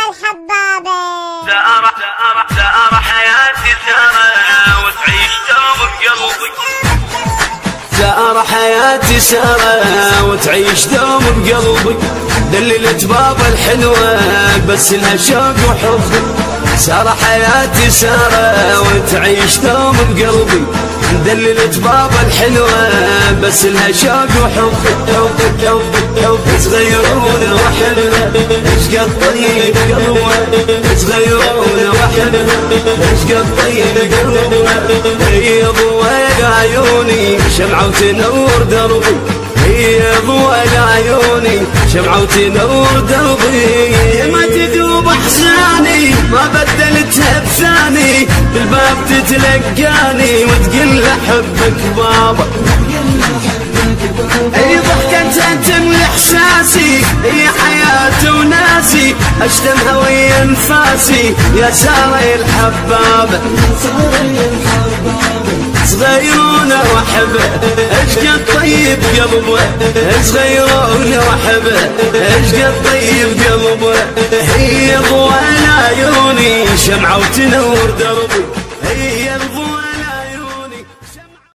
الحبابة. سارة حياتي سارة وتعيش دوم بقلبي. سارة حياتي سارة وتعيش دوم بقلبي. دللت بابا الحلوة بس لها شوق وحب. سارة حياتي سارة وتعيش دوم بقلبي. دللت بابا الحلوة بس لها شوق وحب. حب حب حب صغيرون وحلوة ايش قد طيب قلبه. صغيرون وحلوة ايش قد طيب قلبه. هي ضوء عيوني شمعة وتنور دربي. هي ضوء عيوني شمعة وتنور دربي. ما تذوب احزاني ما بدلتها بثاني. بالباب تتلقاني وتقول احبك بابا. هي ضحكتها تملي احساسي. هي حياتي وناسي اشتمها ويا انفاسي. يا سارة الحبابة. صغيرونة وحبة ايش قد طيب قلبه. صغيرونة وحبة ايش قد طيب قلبه. هي ضوء عيوني شمعة وتنور دربي.